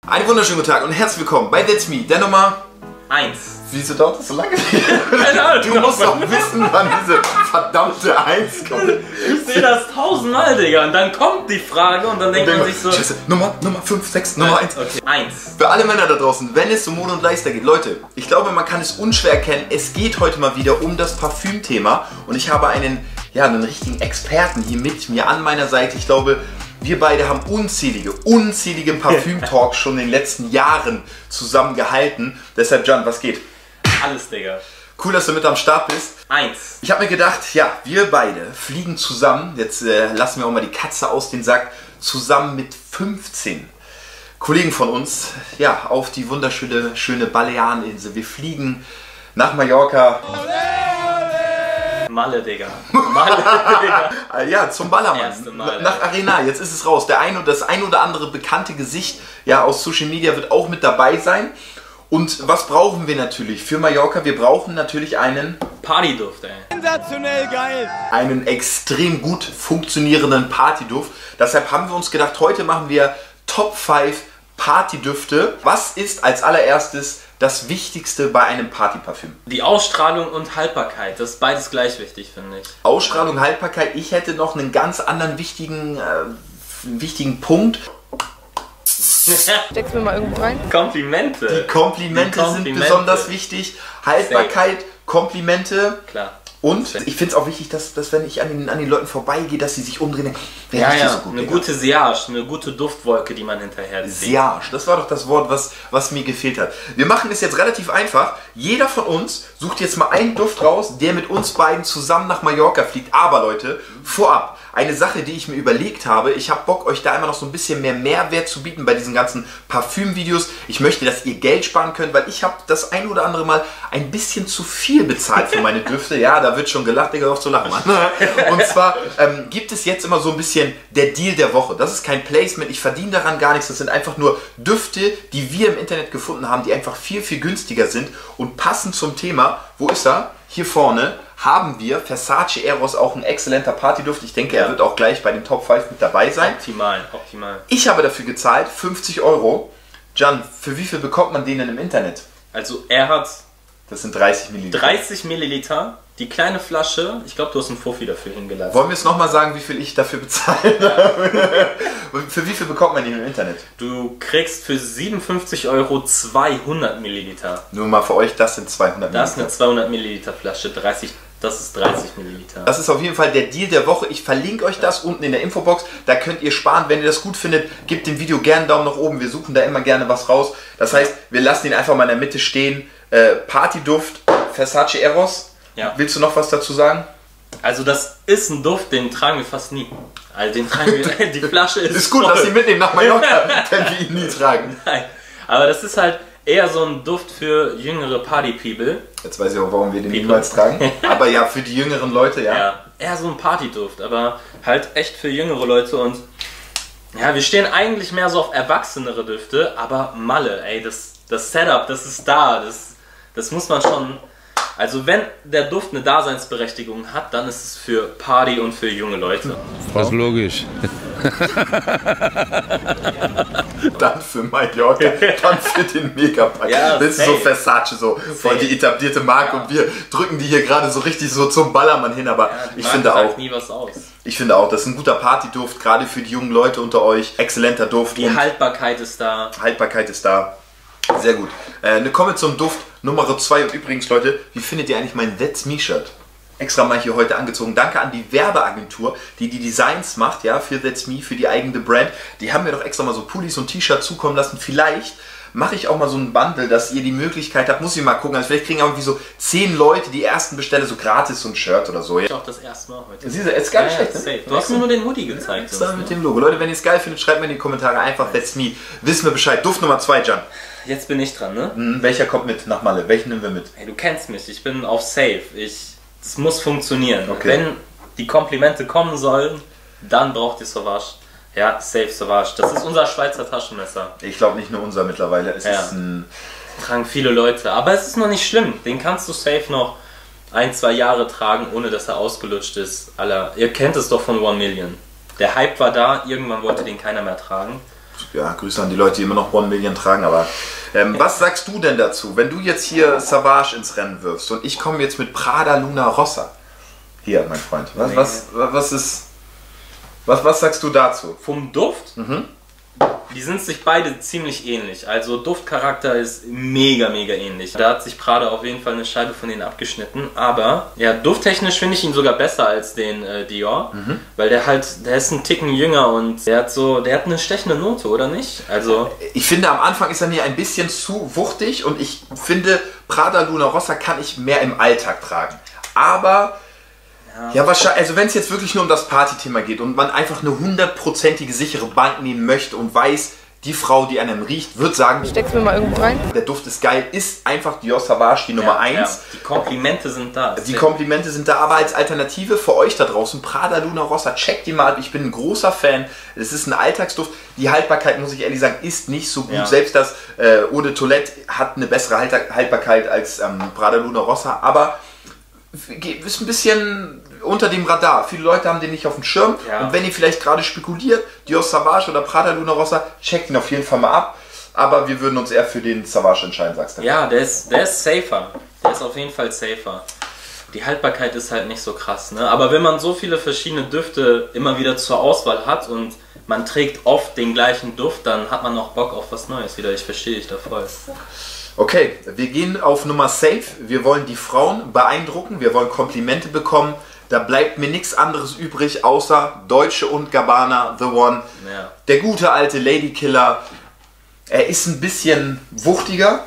Einen wunderschönen guten Tag und herzlich willkommen bei That's Me, der Nummer 1. Wieso dauert das so lange? Keine Ahnung, Du musst doch wissen, wann diese verdammte 1 kommt. Ich sehe das 1000-mal, Digga, und dann kommt die Frage und dann denkt man sich so... Scheiße, Nummer 5, 6, Nummer 1. Okay, 1. Für alle Männer da draußen, wenn es um Mode und Lifestyle geht, Leute, ich glaube, man kann es unschwer erkennen, es geht heute mal wieder um das Parfümthema und ich habe einen richtigen Experten hier mit mir an meiner Seite. Ich glaube, wir beide haben unzählige Parfüm-Talks schon in den letzten Jahren zusammen gehalten. Deshalb, Can, was geht? Alles, Digga. Cool, dass du mit am Start bist. 1. Ich habe mir gedacht, ja, wir beide fliegen zusammen, jetzt lassen wir auch mal die Katze aus dem Sack, zusammen mit 15 Kollegen von uns, ja, auf die schöne Baleareninsel. Wir fliegen nach Mallorca. Malle, Digga. Malle, Digga. Ja, zum Ballermann. Erste Mal, nach Arena, jetzt ist es raus. Das ein oder andere bekannte Gesicht ja, aus Social Media wird auch mit dabei sein. Und was brauchen wir natürlich für Mallorca? Wir brauchen natürlich einen Partyduft, ey. Sensationell geil! Einen extrem gut funktionierenden Partyduft. Deshalb haben wir uns gedacht, heute machen wir Top 5 Partydüfte. Was ist als allererstes das Wichtigste bei einem Partyparfüm? Die Ausstrahlung und Haltbarkeit, das ist beides gleich wichtig, finde ich. Ausstrahlung, Haltbarkeit. Ich hätte noch einen ganz anderen wichtigen Punkt. Steckst mir mal irgendwo rein? Komplimente. Die Komplimente sind besonders wichtig. Haltbarkeit, Komplimente. Klar. Und ich finde es auch wichtig, dass wenn ich an den Leuten vorbeigehe, dass sie sich umdrehen. Ja, riecht die ja, so gut, eine Digga? gute Sillage, eine gute Duftwolke, die man hinterher sieht. Sillage, das war doch das Wort, was mir gefehlt hat. Wir machen es jetzt relativ einfach. Jeder von uns sucht jetzt mal einen Duft raus, der mit uns beiden zusammen nach Mallorca fliegt. Aber Leute, vorab, eine Sache, die ich mir überlegt habe, ich habe Bock, euch da immer noch so ein bisschen mehr Mehrwert zu bieten bei diesen ganzen Parfümvideos. Ich möchte, dass ihr Geld sparen könnt, weil ich habe das ein oder andere Mal ein bisschen zu viel bezahlt für meine Düfte. Ja, da wird schon gelacht, Digga, auf zu lachen, Mann. Und zwar gibt es jetzt immer so ein bisschen der Deal der Woche. Das ist kein Placement, ich verdiene daran gar nichts. Das sind einfach nur Düfte, die wir im Internet gefunden haben, die einfach viel günstiger sind und passend zum Thema. Wo ist er? Hier vorne haben wir Versace Eros, auch ein exzellenter Partyduft. Ich denke, er wird auch gleich bei den Top 5 mit dabei sein. Optimal, optimal. Ich habe dafür gezahlt 50 Euro. Can, für wie viel bekommt man den denn im Internet? Also er hat Das sind 30 Milliliter. 30 Milliliter, die kleine Flasche, ich glaube, du hast einen Fuffi dafür hingelassen. Wollen wir es nochmal sagen, wie viel ich dafür bezahlt habe? Für wie viel bekommt man den im Internet? Du kriegst für 57 Euro 200 Milliliter. Nur mal für euch, das sind 200 Das ist Milliliter. eine 200 Milliliter Flasche, das ist 30 Milliliter. Das ist auf jeden Fall der Deal der Woche. Ich verlinke euch das unten in der Infobox. Da könnt ihr sparen. Wenn ihr das gut findet, gebt dem Video gerne einen Daumen nach oben. Wir suchen da immer gerne was raus. Das heißt, wir lassen ihn einfach mal in der Mitte stehen. Partyduft, Versace Eros. Ja. Willst du noch was dazu sagen? Also das ist ein Duft, den tragen wir fast nie. Also den tragen wir, die Flasche ist Ist gut, voll. dass sie mitnehmen nach Mallorca, wenn wir ihn nie tragen. Nein, aber das ist halt eher so ein Duft für jüngere Party-People. Jetzt weiß ich auch, warum wir den niemals tragen. Aber ja, für die jüngeren Leute, ja. Ja, eher so ein Partyduft, aber halt echt für jüngere Leute und ja, wir stehen eigentlich mehr so auf erwachsenere Düfte, aber Malle, ey, das Setup, das ist da, das muss man schon, also wenn der Duft eine Daseinsberechtigung hat, dann ist es für Party und für junge Leute. Das ist logisch. Dann für Mallorca, dann für den Megapack. Ja, das ist so safe. Versace, so voll die etablierte Marke und wir drücken die hier gerade so richtig so zum Ballermann hin, aber Die ich Marke finde sagt auch, nie was aus. das ist ein guter Partyduft, gerade für die jungen Leute unter euch. Exzellenter Duft Die und Haltbarkeit ist da. Haltbarkeit ist da. Sehr gut. Kommen wir zum Duft Nummer 2 und übrigens, Leute, wie findet ihr eigentlich mein That's Me Shirt? Extra mal hier heute angezogen. Danke an die Werbeagentur, die die Designs macht, ja, für That's Me, für die eigene Brand. Die haben mir doch extra mal so Pullis und T-Shirts zukommen lassen. Vielleicht mache ich auch mal so ein Bundle, dass ihr die Möglichkeit habt, muss ich mal gucken. Also vielleicht kriegen irgendwie so 10 Leute die ersten Bestelle so gratis so ein Shirt oder so. Ja. Ich auch das erste Mal heute. Siehst du, ist gar nicht Ja, schlecht, ne? safe. Du hast mir nur den Hoodie gezeigt. Extra mit dem Logo. Leute, wenn ihr es geil findet, schreibt mir in die Kommentare einfach That's Me. Wissen wir Bescheid. Duft Nummer 2, Can. Jetzt bin ich dran, ne? Welcher kommt mit nach Malle? Welchen nehmen wir mit? Hey, du kennst mich, ich bin auf Safe. Es muss funktionieren. Okay. Wenn die Komplimente kommen sollen, dann braucht ihr Sauvage. Ja, Safe Sauvage. Das ist unser Schweizer Taschenmesser. Ich glaube nicht nur unser mittlerweile. Es ist ein... Tragen viele Leute. Aber es ist noch nicht schlimm. Den kannst du safe noch 1-2 Jahre tragen, ohne dass er ausgelutscht ist. Ihr kennt es doch von 1 Million. Der Hype war da, irgendwann wollte den keiner mehr tragen. ja, Grüße an die Leute, die immer noch 1 Million tragen, aber was sagst du denn dazu, wenn du jetzt hier Savage ins Rennen wirfst und ich komme jetzt mit Prada Luna Rossa? Hier, mein Freund, was sagst du dazu? Vom Duft? Die sind sich beide ziemlich ähnlich. Also Duftcharakter ist mega ähnlich. Da hat sich Prada auf jeden Fall eine Scheibe von denen abgeschnitten. Aber ja, dufttechnisch finde ich ihn sogar besser als den Dior. Weil der ist ein Ticken jünger und der hat eine stechende Note, oder nicht? Also ich finde, am Anfang ist er mir ein bisschen zu wuchtig und ich finde, Prada Luna Rossa kann ich mehr im Alltag tragen. Aber ja, wahrscheinlich, also wenn es jetzt wirklich nur um das Partythema geht und man einfach eine 100%ige sichere Bank nehmen möchte und weiß, die Frau, die an einem riecht, wird sagen, steck's mir mal irgendwo rein. Der Duft ist geil, ist einfach Dior Savage die Nummer 1. Ja. Die Komplimente sind da. Die Komplimente sind da, aber als Alternative für euch da draußen, Prada Luna Rossa, checkt die mal ab. Ich bin ein großer Fan. Es ist ein Alltagsduft. Die Haltbarkeit, muss ich ehrlich sagen, ist nicht so gut. Ja. Selbst das Eau de Toilette hat eine bessere Haltbarkeit als Prada Luna Rossa, aber ist ein bisschen unter dem Radar. Viele Leute haben den nicht auf dem Schirm. Ja. Und wenn ihr vielleicht gerade spekuliert, Dior Savage oder Prada Luna Rossa, checkt ihn auf jeden Fall mal ab. Aber wir würden uns eher für den Savage entscheiden, sagst du? Ja, der ist safer. Der ist auf jeden Fall safer. Die Haltbarkeit ist halt nicht so krass, ne? Aber wenn man so viele verschiedene Düfte immer wieder zur Auswahl hat und man trägt oft den gleichen Duft, dann hat man auch Bock auf was Neues wieder. Ich verstehe dich da voll. Okay, wir gehen auf Nummer Safe. Wir wollen die Frauen beeindrucken, wir wollen Komplimente bekommen. Da bleibt mir nichts anderes übrig, außer Deutsche und Gabbana, The One. Ja. Der gute alte Ladykiller. Er ist ein bisschen wuchtiger,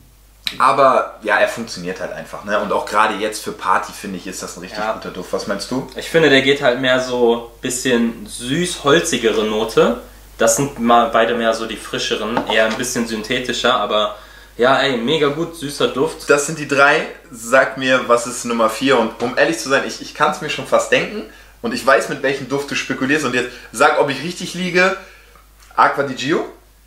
aber ja, er funktioniert halt einfach. Ne? Und auch gerade jetzt für Party, finde ich, ist das ein richtig guter Duft. Was meinst du? Ich finde, der geht halt mehr so ein bisschen süß-holzigere Note. Das sind mal beide mehr so die frischeren, eher ein bisschen synthetischer, aber ja, ey, mega gut, süßer Duft. Das sind die 3. Sag mir, was ist Nummer 4? Und um ehrlich zu sein, ich kann es mir schon fast denken. Und ich weiß, mit welchem Duft du spekulierst. Und jetzt sag, ob ich richtig liege. Acqua di Gio.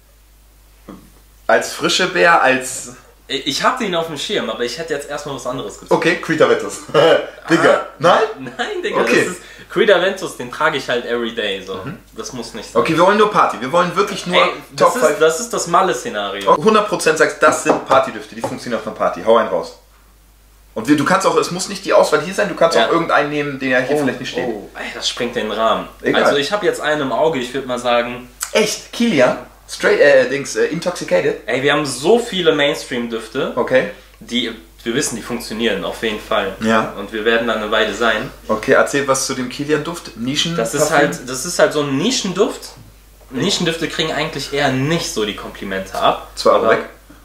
Als frische Bär, als... Ich hatte ihn auf dem Schirm, aber ich hätte jetzt erstmal was anderes gezogen. Okay, Creed Aventus. Digga, nein? Nein, Digga, Okay. das ist... Creed Aventus, den trage ich halt everyday, so. Das muss nicht sein. Okay, wir wollen nur Party. Wir wollen wirklich nur Ey, Top 5. das ist das Malle-Szenario. 100% sagst, das sind Partydüfte, die funktionieren auf einer Party. Hau einen raus. Und du kannst auch, es muss nicht die Auswahl hier sein, du kannst Ja. auch irgendeinen nehmen, den ja hier vielleicht nicht steht. Oh, ey, das sprengt den Rahmen. Egal. Also ich habe jetzt einen im Auge, ich würde mal sagen, Echt? Kilian? Intoxicated? ey, wir haben so viele Mainstream-Düfte, Okay. die, wir wissen, die funktionieren, auf jeden Fall. Ja. Und wir werden da eine Weile sein. Okay, erzähl was zu dem Kilian-Duft. Nischen? Das ist halt so ein Nischenduft. Nischendüfte kriegen eigentlich eher nicht so die Komplimente ab. 2 Euro Aber- weg.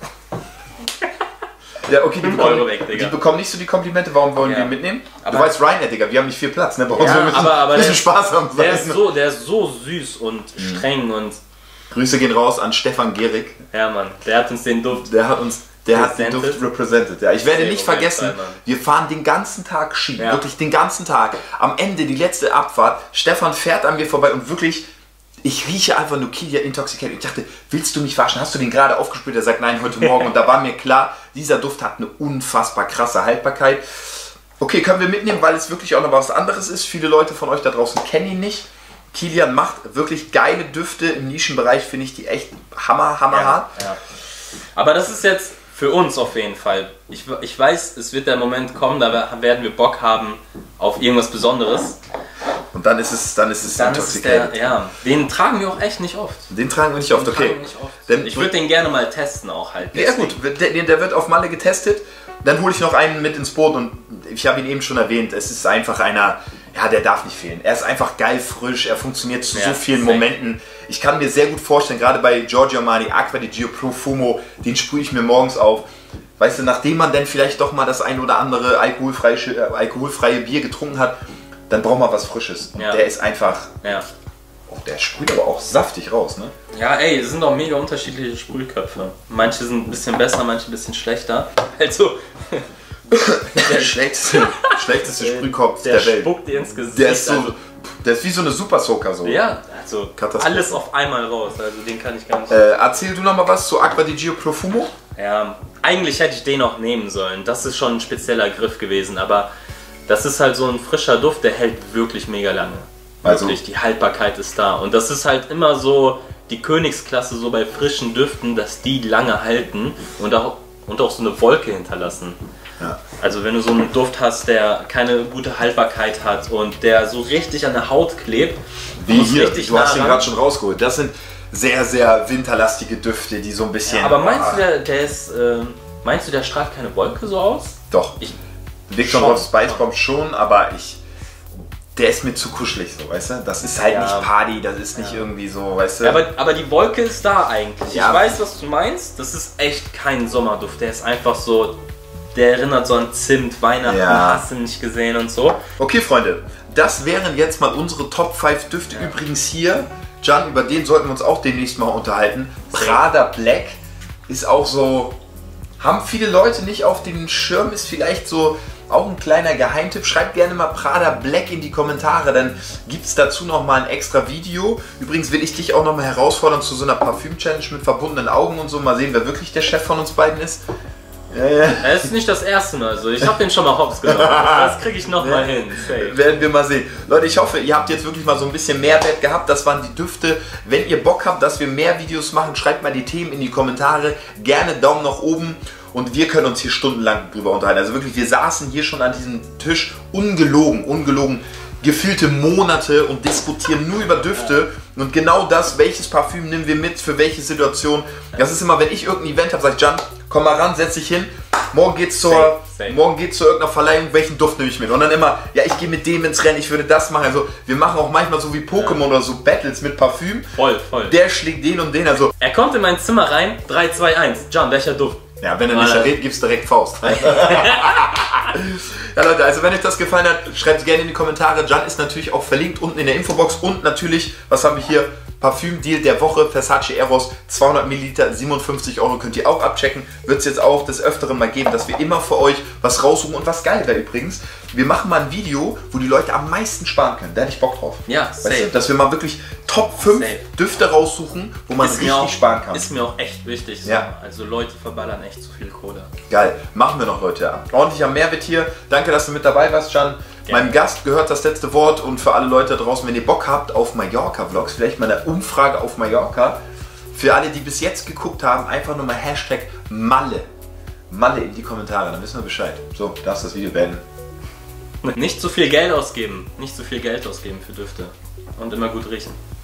Ja, okay, die 5 bekommen, Euro weg, Digga. die bekommen nicht so die Komplimente. Warum wollen Ja. wir die mitnehmen? Du Aber- weißt, Ryanair, Digga, wir haben nicht viel Platz. Ne? Bei uns Ja, wir müssen aber ein bisschen der- Spaß haben. Der ist so süß und streng und Grüße gehen raus an Stefan Gehrig. ja, Mann, der hat uns den Duft. Der hat den Duft represented. Ja, ich werde Sehr nicht auf jeden vergessen, Fall, Mann. wir fahren den ganzen Tag Ski. Ja. Wirklich den ganzen Tag. Am Ende, die letzte Abfahrt, Stefan fährt an mir vorbei und wirklich, ich rieche einfach nur Kilian Intoxicated. Ich dachte, willst du mich waschen? Hast du den gerade aufgespült? Er sagt, nein, heute Morgen. Und da war mir klar, dieser Duft hat eine unfassbar krasse Haltbarkeit. Okay, können wir mitnehmen, weil es wirklich auch noch was anderes ist. Viele Leute von euch da draußen kennen ihn nicht. Kilian macht wirklich geile Düfte. Im Nischenbereich finde ich die echt hammerhart. Ja. Aber das ist jetzt für uns auf jeden Fall. Ich weiß, es wird der Moment kommen, da werden wir Bock haben auf irgendwas Besonderes. Und dann ist es Dann ist es Intoxicated. den tragen wir auch echt nicht oft. Den tragen wir nicht oft, Den okay. tragen wir nicht oft. Denn- Ich würde den gerne mal testen auch halt. Ja gut, der wird auf Malle getestet. Dann hole ich noch einen mit ins Boot und ich habe ihn eben schon erwähnt. Es ist einfach einer, ja, der darf nicht fehlen. Er ist einfach geil frisch, er funktioniert zu Ja, so vielen safe. Momenten. Ich kann mir sehr gut vorstellen, gerade bei Giorgio Armani, Acqua di Gio Profumo, den sprühe ich mir morgens auf. Weißt du, nachdem man dann vielleicht doch mal das ein oder andere alkoholfreie Bier getrunken hat, dann braucht man was Frisches. Und Ja. der ist einfach, Ja. oh, der sprüht aber auch saftig raus, ne? Ja, ey, es sind auch mega unterschiedliche Sprühköpfe. Manche sind ein bisschen besser, manche ein bisschen schlechter. Also, Der schlechteste Sprühkopf der der Welt. spuckt dir ins Gesicht. Der ist, so, also, der ist wie so eine Super Soaker so. ja, also Katastrophe. alles auf einmal raus. Also den kann ich gar nicht. Erzähl du noch mal was zu Acqua di Gio Profumo? Ja, eigentlich hätte ich den auch nehmen sollen. Das ist schon ein spezieller Griff gewesen, aber das ist halt so ein frischer Duft, der hält wirklich mega lange. Also- Wirklich, die Haltbarkeit ist da. Und das ist halt immer so die Königsklasse so bei frischen Düften, dass die lange halten und auch so eine Wolke hinterlassen. Ja. Also wenn du so einen Duft hast, der keine gute Haltbarkeit hat und der so richtig an der Haut klebt, Wie hier, richtig du hast nah ihn ran. gerade schon rausgeholt. Das sind sehr, sehr winterlastige Düfte, die so ein bisschen... Aber meinst du, der strahlt keine Wolke so aus? Doch. Victor Schon. Rolf Spicebomb schon, aber der ist mir zu kuschelig, so, weißt du? Das ist halt Ja. nicht Party, das ist nicht irgendwie so, weißt du? Ja, aber die Wolke ist da eigentlich. Ja. Ich weiß, was du meinst. Das ist echt kein Sommerduft. Der ist einfach so, der erinnert so an Zimt, Weihnachten, Ja. hast du nicht gesehen und so. Okay, Freunde, das wären jetzt mal unsere Top 5 Düfte. Übrigens hier, Can, über den sollten wir uns auch demnächst mal unterhalten. Prada Black ist auch so, haben viele Leute nicht auf den Schirm, ist vielleicht so auch ein kleiner Geheimtipp. Schreibt gerne mal Prada Black in die Kommentare, dann gibt es dazu nochmal ein extra Video. Übrigens will ich dich auch nochmal herausfordern zu so einer Parfüm-Challenge mit verbundenen Augen und so. Mal sehen, wer wirklich der Chef von uns beiden ist. Es ist nicht das erste Mal so. Ich habe den schon mal hops genommen. Das kriege ich noch mal hin. Safe. Werden wir mal sehen. Leute, ich hoffe, ihr habt jetzt wirklich mal so ein bisschen Mehrwert gehabt. Das waren die Düfte. Wenn ihr Bock habt, dass wir mehr Videos machen, schreibt mal die Themen in die Kommentare. Gerne Daumen nach oben. Und wir können uns hier stundenlang drüber unterhalten. Also wirklich, wir saßen hier schon an diesem Tisch ungelogen, gefühlte Monate und diskutieren nur über Düfte. Und genau das, welches Parfüm nehmen wir mit, für welche Situation. Das ist immer, wenn ich irgendein Event habe, sage ich, Can, komm mal ran, setz dich hin. Morgen geht's zu irgendeiner Verleihung, welchen Duft nehme ich mit? Und dann immer, ja, ich gehe mit dem ins Rennen, ich würde das machen. Also wir machen auch manchmal so wie Pokémon oder so Battles mit Parfüm. Voll. Der schlägt den und den. Also Er kommt in mein Zimmer rein, 3, 2, 1. Can, welcher Duft? ja, wenn er nicht errät, gibt's direkt Faust. Ja Leute, also wenn euch das gefallen hat, schreibt gerne in die Kommentare. Can ist natürlich auch verlinkt unten in der Infobox. Und natürlich, was haben wir hier? Parfüm-Deal der Woche, Versace Eros, 200 Milliliter, 57 Euro, könnt ihr auch abchecken. Wird es jetzt auch des Öfteren mal geben, dass wir immer für euch was raussuchen. Und was geil wäre übrigens, wir machen mal ein Video, wo die Leute am meisten sparen können. Da hätte ich Bock drauf. Ja, Weißt safe. du, dass wir mal wirklich Top 5 Safe. Düfte raussuchen, wo man richtig sparen kann. Ist mir auch echt wichtig. So. Ja. Also Leute verballern echt zu viel Kohle. Geil, machen wir noch, Leute. Ordentlicher Mehrwert hier. Danke, dass du mit dabei warst, Can. Meinem Gast gehört das letzte Wort und für alle Leute da draußen, wenn ihr Bock habt auf Mallorca-Vlogs, vielleicht mal eine Umfrage auf Mallorca. Für alle, die bis jetzt geguckt haben, einfach nochmal Hashtag Malle. Malle in die Kommentare, dann wissen wir Bescheid. So, darfst das Video beenden. Nicht zu viel Geld ausgeben. Nicht zu viel Geld ausgeben für Düfte. Und immer gut riechen.